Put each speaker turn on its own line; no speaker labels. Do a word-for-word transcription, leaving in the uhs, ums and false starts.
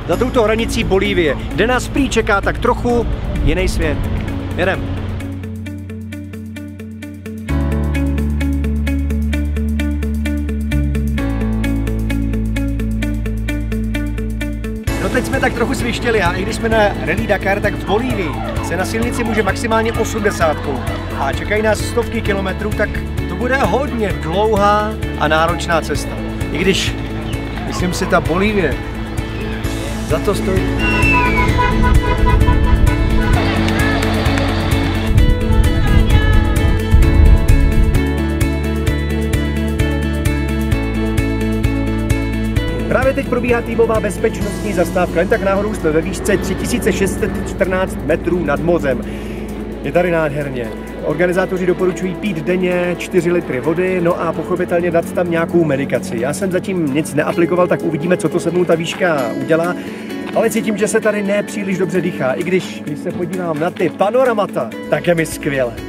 za touto hranicí Bolívie, kde nás prý čeká tak trochu jiný svět. Jedem. No teď jsme tak trochu svištěli a i když jsme na Rally Dakar, tak v Bolívii se na silnici může maximálně osmdesát a čekají nás stovky kilometrů, tak to bude hodně dlouhá a náročná cesta. I když, myslím si, ta Bolívie za to stojí. Právě teď probíhá týmová bezpečnostní zastávka, jen tak náhodou jsme ve výšce tři tisíce šest set čtrnáct metrů nad mořem. Je tady nádherně. Organizátoři doporučují pít denně čtyři litry vody, no a pochopitelně dát tam nějakou medikaci. Já jsem zatím nic neaplikoval, tak uvidíme, co to se mnou ta výška udělá. Ale cítím, že se tady nepříliš dobře dýchá, i když, když se podívám na ty panoramata, tak je mi skvěle.